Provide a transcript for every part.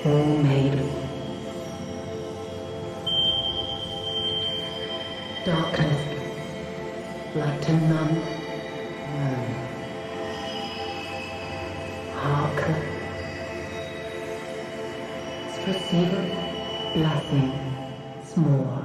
O maiden, darkness, light to none, known. Hearken, receive blessing, small.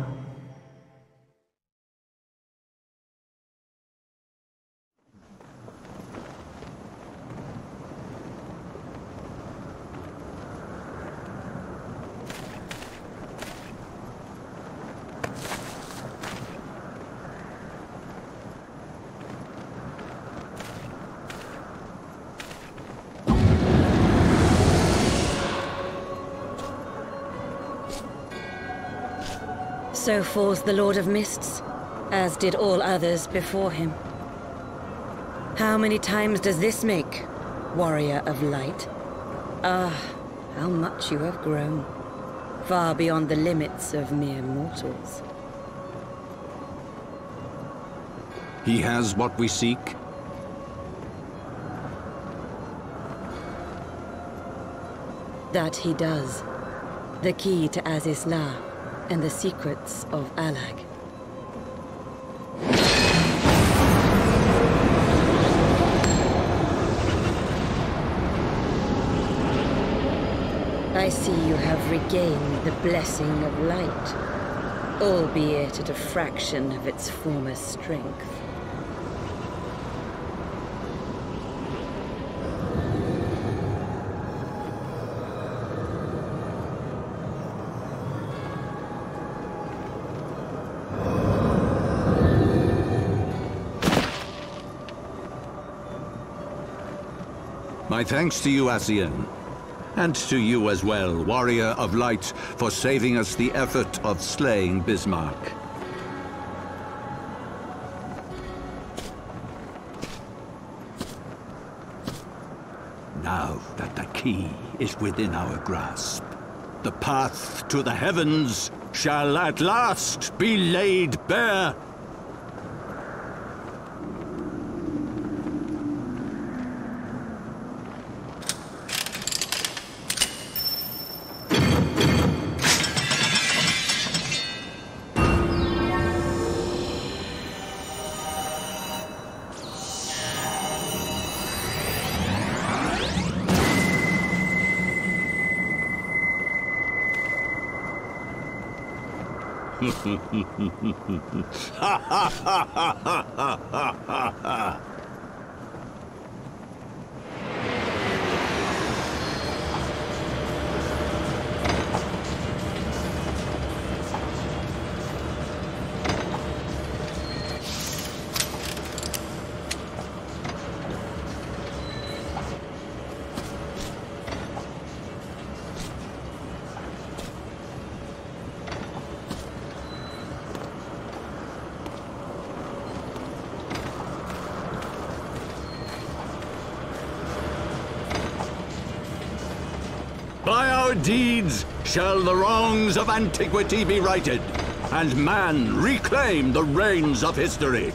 So falls the Lord of Mists, as did all others before him. How many times does this make, Warrior of Light? Ah, how much you have grown, far beyond the limits of mere mortals. He has what we seek. That he does. The key to Azizla and the secrets of Alag. I see you have regained the blessing of light, albeit at a fraction of its former strength. My thanks to you, Asian. And to you as well, Warrior of Light, for saving us the effort of slaying Bismarck. Now that the key is within our grasp, the path to the heavens shall at last be laid bare. By our deeds shall the wrongs of antiquity be righted, and man reclaim the reins of history.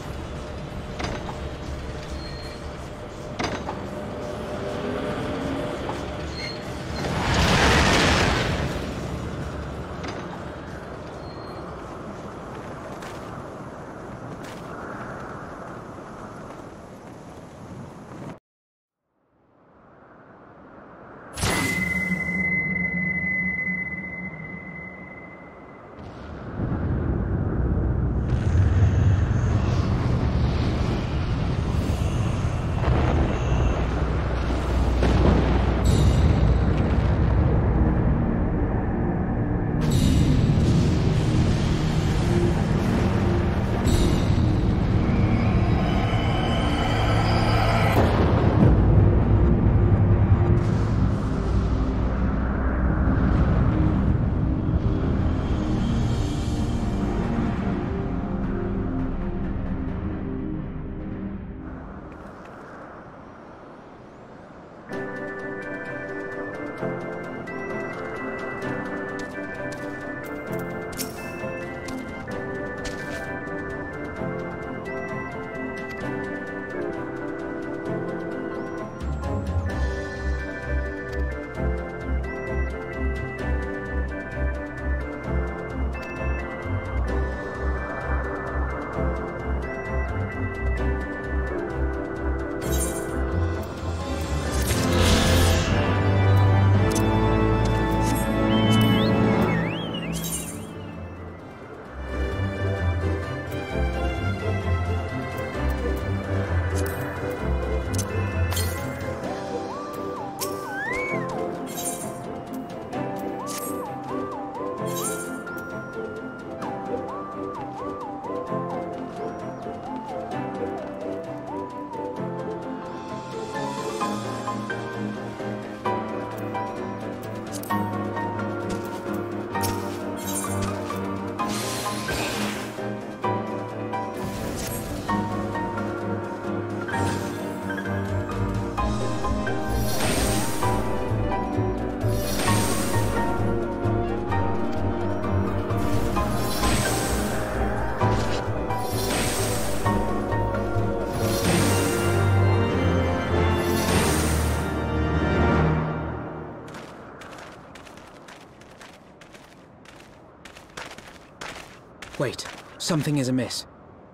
Wait, something is amiss.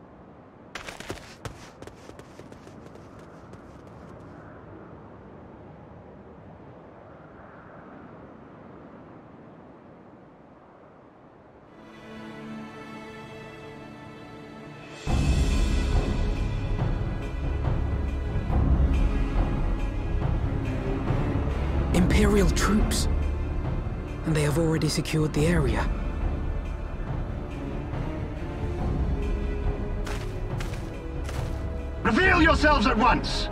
Imperial troops. And they have already secured the area. Reveal yourselves at once!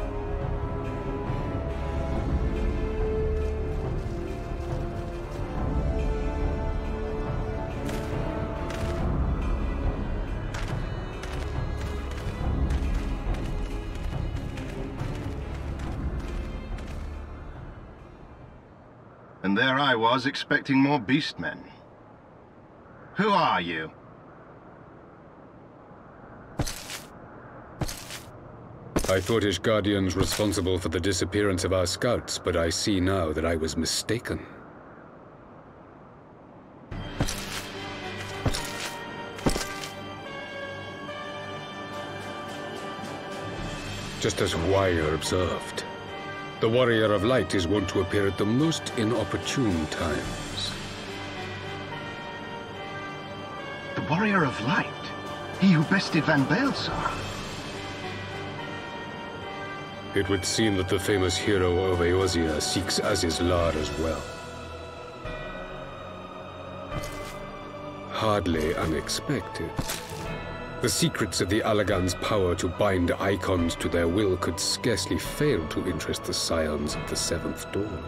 And there I was, expecting more beastmen. Who are you? I thought Ishgardians responsible for the disappearance of our scouts, but I see now that I was mistaken. Just as Wire observed, the Warrior of Light is wont to appear at the most inopportune times. The Warrior of Light? He who bested Van Baelsar? It would seem that the famous hero of Eorzea seeks Azizlar as well. Hardly unexpected. The secrets of the Allagan's power to bind icons to their will could scarcely fail to interest the scions of the Seventh Dawn.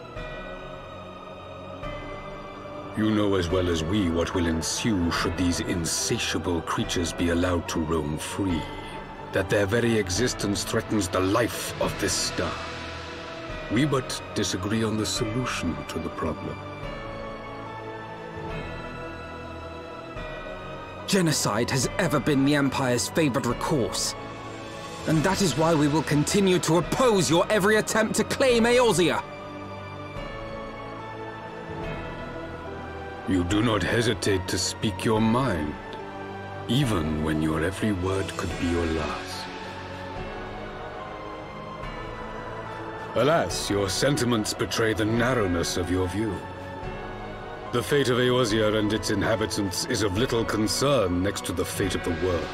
You know as well as we what will ensue should these insatiable creatures be allowed to roam free. That their very existence threatens the life of this star. We but disagree on the solution to the problem. Genocide has ever been the Empire's favored recourse. And that is why we will continue to oppose your every attempt to claim Eorzea. You do not hesitate to speak your mind, even when your every word could be your last. Alas, your sentiments betray the narrowness of your view. The fate of Eorzea and its inhabitants is of little concern next to the fate of the world.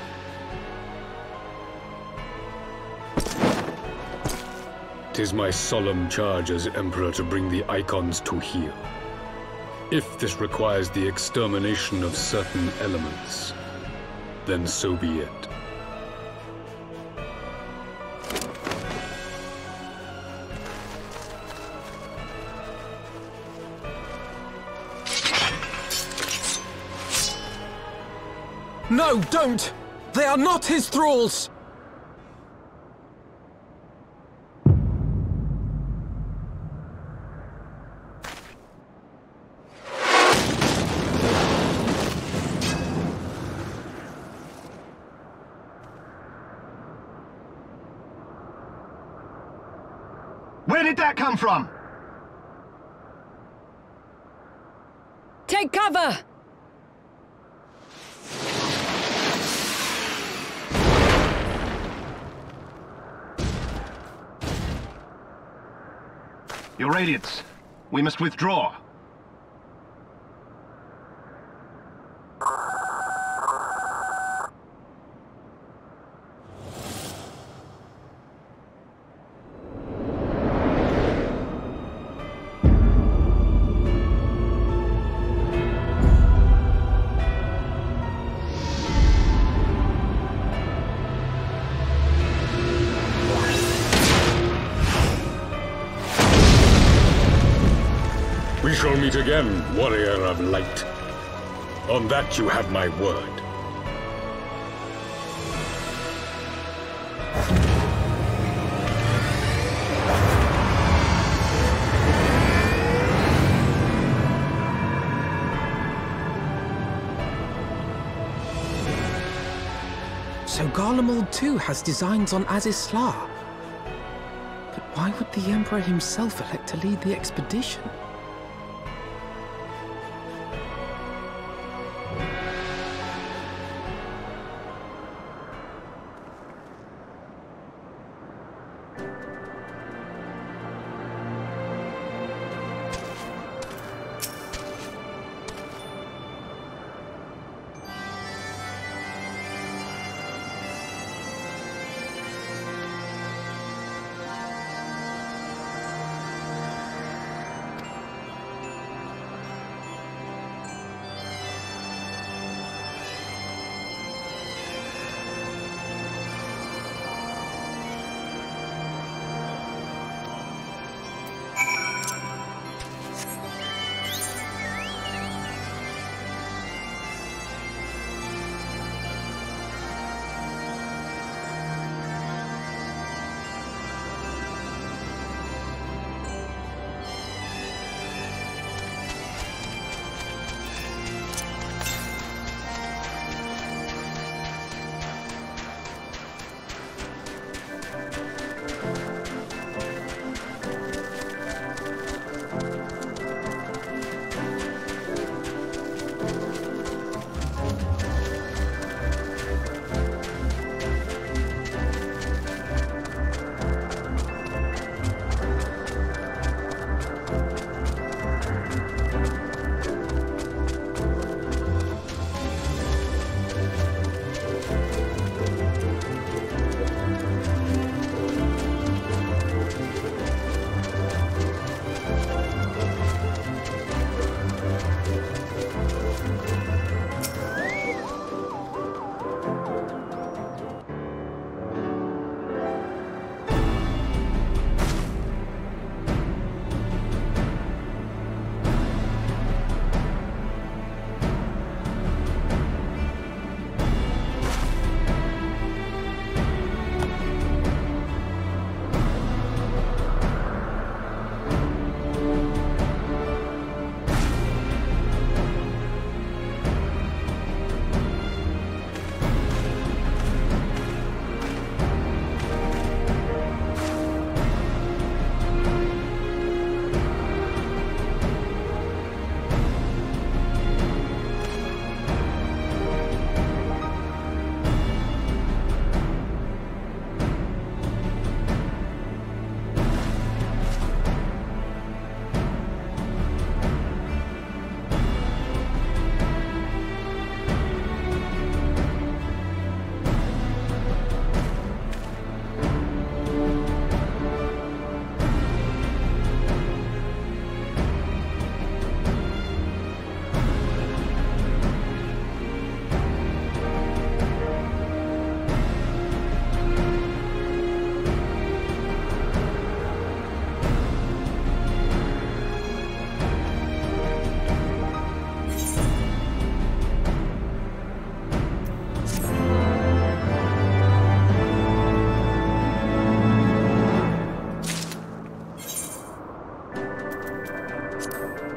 Tis my solemn charge as Emperor to bring the icons to heel. If this requires the extermination of certain elements, then so be it. No, don't! They are not his thralls! Where did that come from? Take cover! Your Radiance, we must withdraw. We shall meet again, Warrior of Light. On that you have my word. So Garlemald too has designs on Azizlar. But why would the Emperor himself elect to lead the expedition?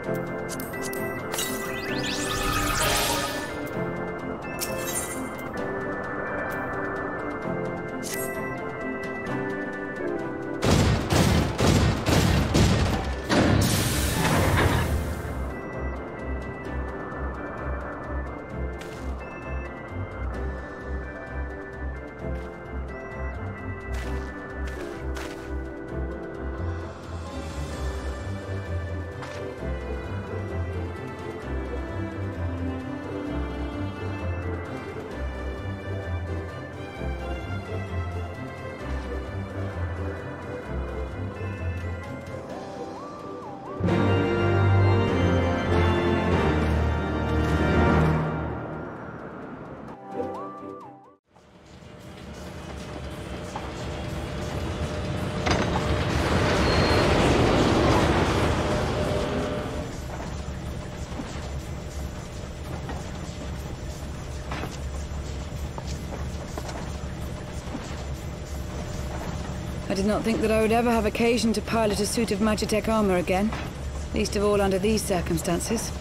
I did not think that I would ever have occasion to pilot a suit of Magitech armor again, least of all under these circumstances.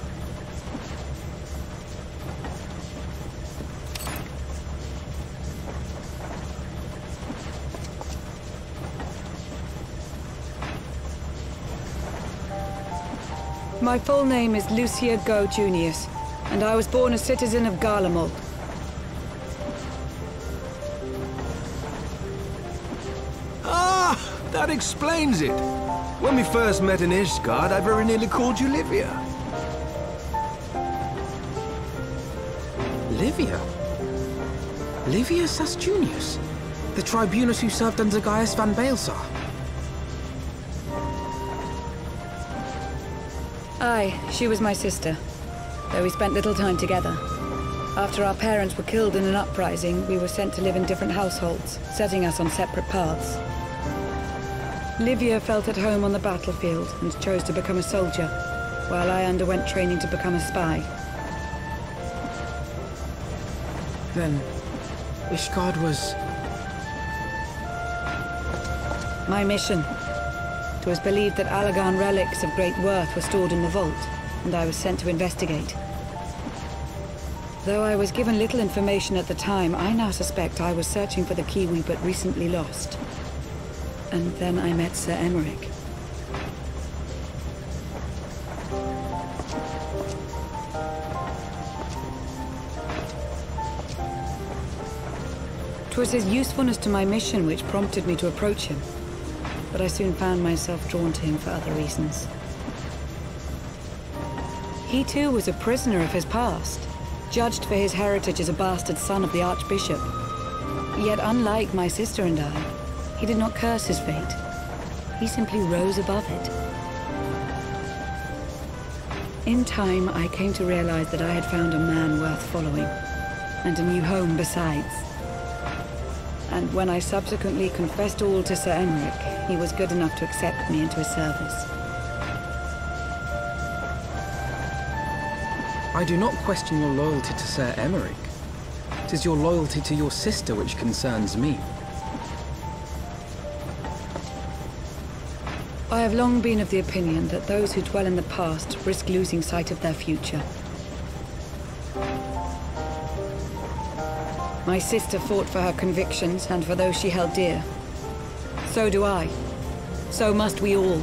My full name is Lucia Go Junius, and I was born a citizen of Garlemald. That explains it. When we first met in Ishgard, I very nearly called you Livia. Livia? Livia Sas Junius? The tribunus who served under Gaius van Baelsar? Aye, she was my sister, though we spent little time together. After our parents were killed in an uprising, we were sent to live in different households, setting us on separate paths. Livia felt at home on the battlefield and chose to become a soldier, while I underwent training to become a spy. Then, Ishgard was... my mission. It was believed that Allagan relics of great worth were stored in the vault, and I was sent to investigate. Though I was given little information at the time, I now suspect I was searching for the key we but recently lost. And then I met Sir Emmerich. 'Twas his usefulness to my mission which prompted me to approach him, but I soon found myself drawn to him for other reasons. He too was a prisoner of his past, judged for his heritage as a bastard son of the Archbishop. Yet unlike my sister and I, he did not curse his fate. He simply rose above it. In time, I came to realize that I had found a man worth following, and a new home besides. And when I subsequently confessed all to Sir Emmerich, he was good enough to accept me into his service. I do not question your loyalty to Sir Emmerich. It is your loyalty to your sister which concerns me. I have long been of the opinion that those who dwell in the past risk losing sight of their future. My sister fought for her convictions and for those she held dear. So do I. So must we all.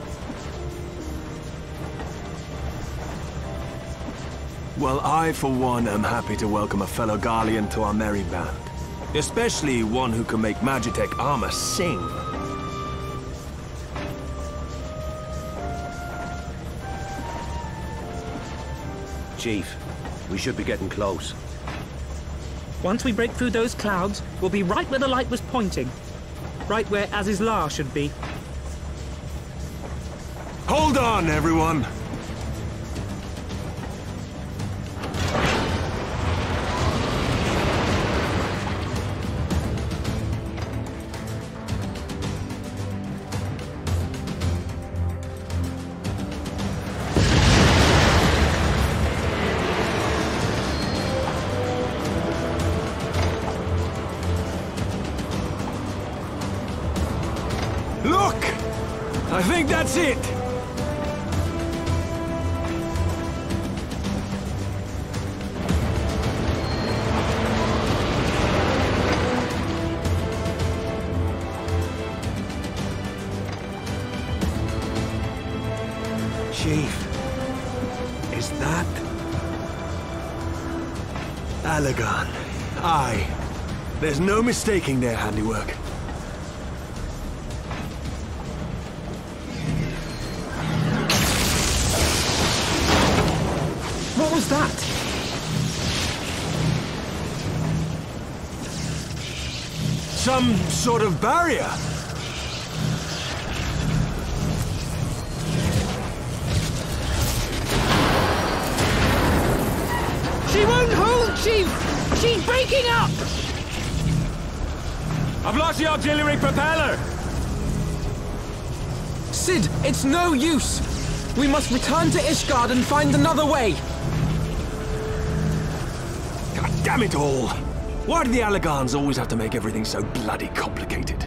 Well, I, for one, am happy to welcome a fellow Garlean to our merry band. Especially one who can make Magitech armor sing. Chief, we should be getting close. Once we break through those clouds, we'll be right where the light was pointing. Right where Azizlar should be. Hold on, everyone! Look! I think that's it! Is that... Allagan? Aye. There's no mistaking their handiwork. What was that? Some sort of barrier. She won't hold, Chief! She's breaking up! I've lost the auxiliary propeller! Sid, it's no use! We must return to Ishgard and find another way! God damn it all! Why do the Allagans always have to make everything so bloody complicated?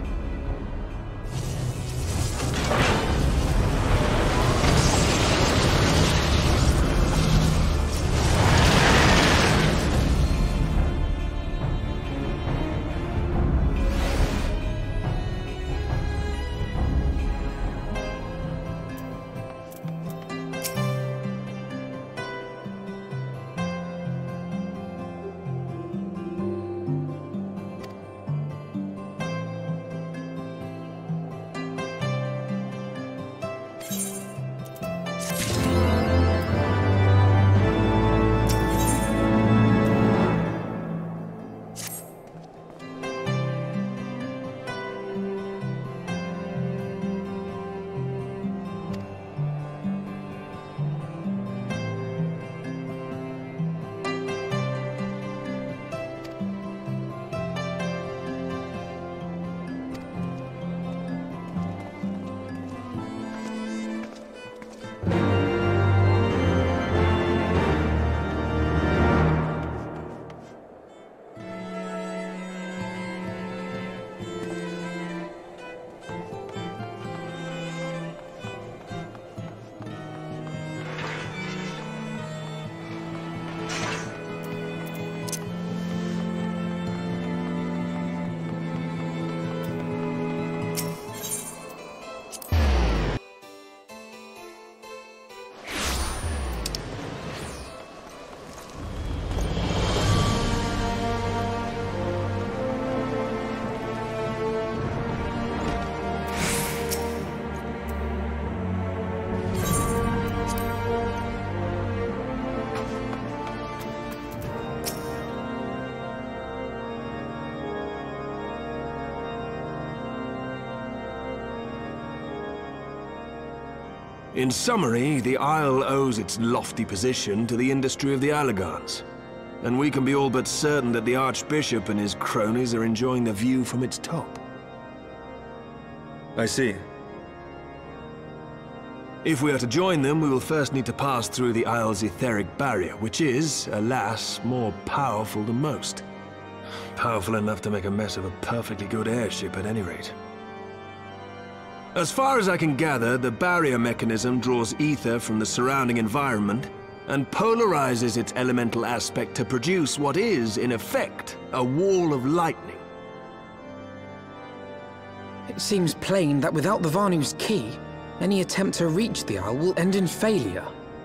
In summary, the Isle owes its lofty position to the industry of the Allagans. And we can be all but certain that the Archbishop and his cronies are enjoying the view from its top. I see. If we are to join them, we will first need to pass through the Isle's etheric barrier, which is, alas, more powerful than most. Powerful enough to make a mess of a perfectly good airship at any rate. As far as I can gather, the barrier mechanism draws ether from the surrounding environment and polarizes its elemental aspect to produce what is, in effect, a wall of lightning. It seems plain that without the Vanu's key, any attempt to reach the Isle will end in failure.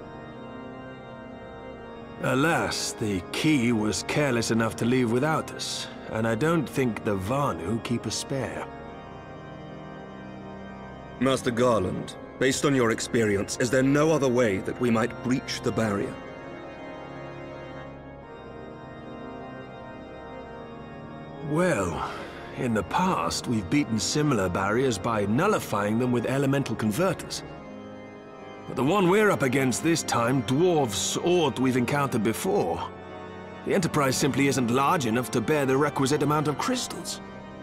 Alas, the key was careless enough to leave without us, and I don't think the Vanu keep a spare. Master Garland, based on your experience, is there no other way that we might breach the barrier? Well, in the past, we've beaten similar barriers by nullifying them with elemental converters. But the one we're up against this time dwarfs aught we've encountered before. The Enterprise simply isn't large enough to bear the requisite amount of crystals.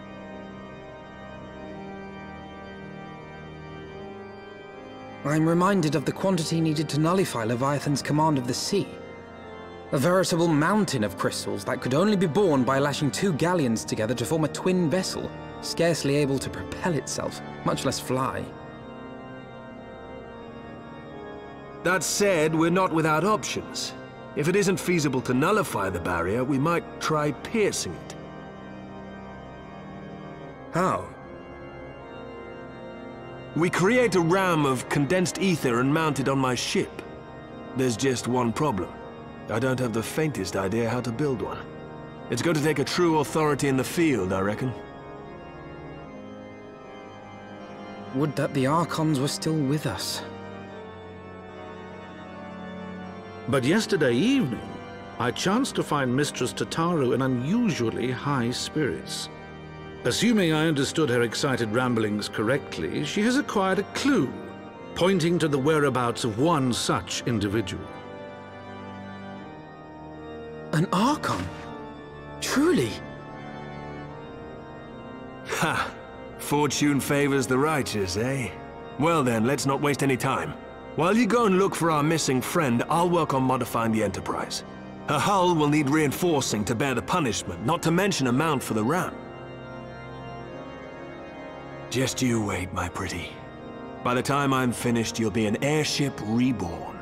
I'm reminded of the quantity needed to nullify Leviathan's command of the sea. A veritable mountain of crystals that could only be borne by lashing two galleons together to form a twin vessel, scarcely able to propel itself, much less fly. That said, we're not without options. If it isn't feasible to nullify the barrier, we might try piercing it. How? We create a ram of condensed ether and mount it on my ship. There's just one problem. I don't have the faintest idea how to build one. It's going to take a true authority in the field, I reckon. Would that the Archons were still with us. But yesterday evening, I chanced to find Mistress Tataru in unusually high spirits. Assuming I understood her excited ramblings correctly, she has acquired a clue, pointing to the whereabouts of one such individual. An Archon? Truly? Ha! Fortune favors the righteous, eh? Well then, let's not waste any time. While you go and look for our missing friend, I'll work on modifying the Enterprise. Her hull will need reinforcing to bear the punishment, not to mention a mount for the ram. Just you wait, my pretty. By the time I'm finished, you'll be an airship reborn.